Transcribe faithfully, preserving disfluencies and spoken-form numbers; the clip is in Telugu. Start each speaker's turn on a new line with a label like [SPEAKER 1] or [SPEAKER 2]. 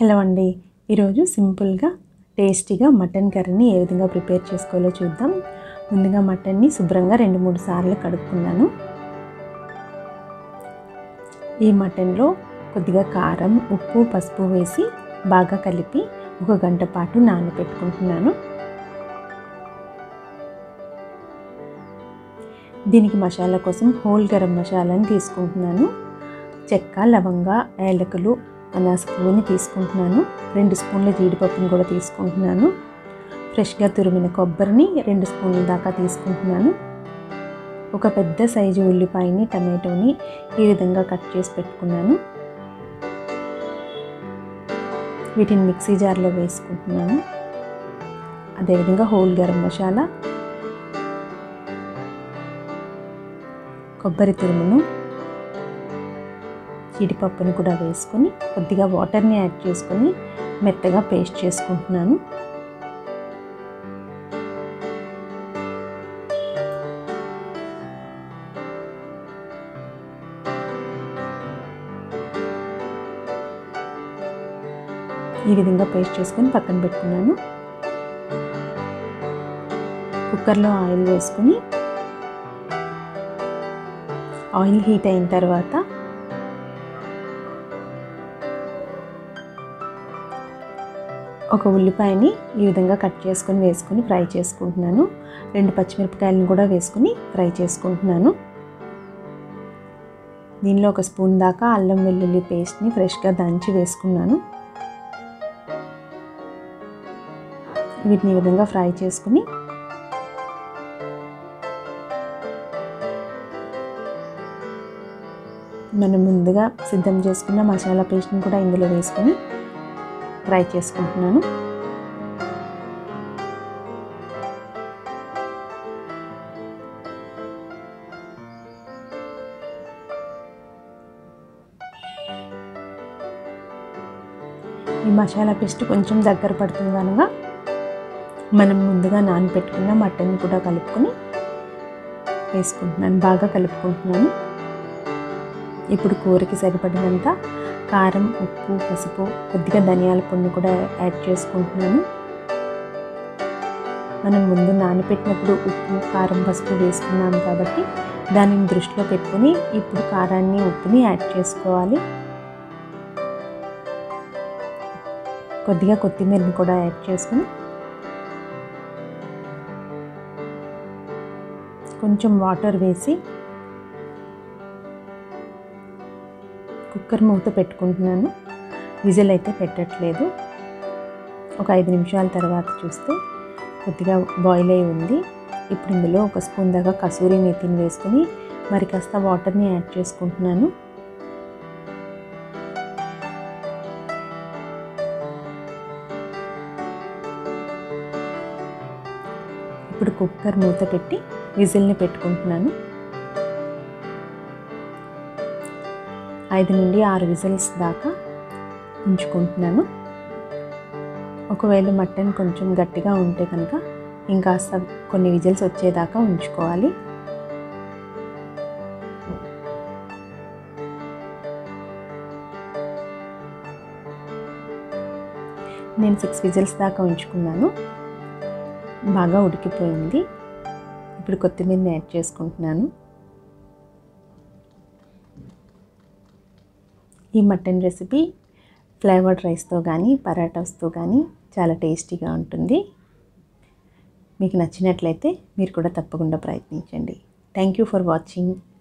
[SPEAKER 1] హలో అండి, ఈరోజు సింపుల్గా టేస్టీగా మటన్ కర్రీని ఏ విధంగా ప్రిపేర్ చేసుకోవాలో చూద్దాం. ముందుగా మటన్ని శుభ్రంగా రెండు మూడు సార్లు కడుక్కున్నాను. ఈ మటన్లో కొద్దిగా కారం, ఉప్పు, పసుపు వేసి బాగా కలిపి ఒక గంట పాటు నానబెట్టుకుంటున్నాను. దీనికి మసాలా కోసం హోల్ గరం మసాలాని తీసుకుంటున్నాను. చెక్క, లవంగ, ఏలకులు, అనాస పువ్వుని తీసుకుంటున్నాను. రెండు స్పూన్ల జీడిపప్పుని కూడా తీసుకుంటున్నాను. ఫ్రెష్గా తురిమిన కొబ్బరిని రెండు స్పూన్ల దాకా తీసుకుంటున్నాను. ఒక పెద్ద సైజు ఉల్లిపాయని, టమాటోని ఈ విధంగా కట్ చేసి పెట్టుకున్నాను. వీటిని మిక్సీ జార్లో వేసుకుంటున్నాను. అదేవిధంగా హోల్ గరం మసాలా, కొబ్బరి తురుమును, జీడిపప్పును కూడా వేసుకొని కొద్దిగా వాటర్ని యాడ్ చేసుకొని మెత్తగా పేస్ట్ చేసుకుంటున్నాను. ఈ విధంగా పేస్ట్ చేసుకొని పక్కన పెట్టుకున్నాను. కుక్కర్లో ఆయిల్ వేసుకొని ఆయిల్ హీట్ అయిన తర్వాత ఒక ఉల్లిపాయని ఈ విధంగా కట్ చేసుకొని వేసుకొని ఫ్రై చేసుకుంటున్నాను. రెండు పచ్చిమిరపకాయలను కూడా వేసుకొని ఫ్రై చేసుకుంటున్నాను. దీనిలో ఒక స్పూన్ దాకా అల్లం వెల్లుల్లి పేస్ట్ని ఫ్రెష్గా దంచి వేసుకున్నాను. వీటిని ఈ విధంగా ఫ్రై చేసుకుని మనం ముందుగా సిద్ధం చేసుకున్న మసాలా పేస్ట్ని కూడా ఇందులో వేసుకొని ఫ్రై చేసుకుంటున్నాను. ఈ మసాలా పేస్ట్ కొంచెం దగ్గర పడుతుంది అనగా మనం ముందుగా నానబెట్టుకున్న మటన్ కూడా కలుపుకొని వేసుకుంటున్నాను. బాగా కలుపుకుంటున్నాను. ఇప్పుడు కూరకి సరిపడినంత కారం, ఉప్పు, పసుపు, కొద్దిగా ధనియాల పొడిని కూడా యాడ్ చేసుకుంటున్నాను. మనం ముందు నానబెట్టినప్పుడు ఉప్పు, కారం, పసుపు వేసుకున్నాం కాబట్టి దానిని దృష్టిలో పెట్టుకొని ఇప్పుడు కారాన్ని, ఉప్పుని యాడ్ చేసుకోవాలి. కొద్దిగా కొత్తిమీరని కూడా యాడ్ చేసుకొని కొంచెం వాటర్ వేసి కుక్కర్ మూత పెట్టుకుంటున్నాను. విజిల్ అయితే పెట్టట్లేదు. ఒక ఐదు నిమిషాల తర్వాత చూస్తే కొద్దిగా బాయిల్ అయి ఉంది. ఇప్పుడు ఇందులో ఒక స్పూన్ దాకా కసూరి మేతిని వేసుకొని మరి కాస్త వాటర్ని యాడ్ చేసుకుంటున్నాను. ఇప్పుడు కుక్కర్ మూత పెట్టి విజిల్ని పెట్టుకుంటున్నాను. ఐదు నుండి ఆరు విజిల్స్ దాకా ఉంచుకుంటున్నాను. ఒకవేళ మటన్ కొంచెం గట్టిగా ఉంటే కనుక ఇంకాస్త కొన్ని విజిల్స్ వచ్చేదాకా ఉంచుకోవాలి. నేను సిక్స్ విజిల్స్ దాకా ఉంచుకున్నాను. బాగా ఉడికిపోయింది. ఇప్పుడు కొత్తిమీరని యాడ్ చేసుకుంటున్నాను. ఈ మటన్ రెసిపీ ఫ్లేవర్డ్ రైస్తో కానీ పరాటాస్తో కానీ చాలా టేస్టీగా ఉంటుంది. మీకు నచ్చినట్లయితే మీరు కూడా తప్పకుండా ప్రయత్నించండి. Thank you for watching.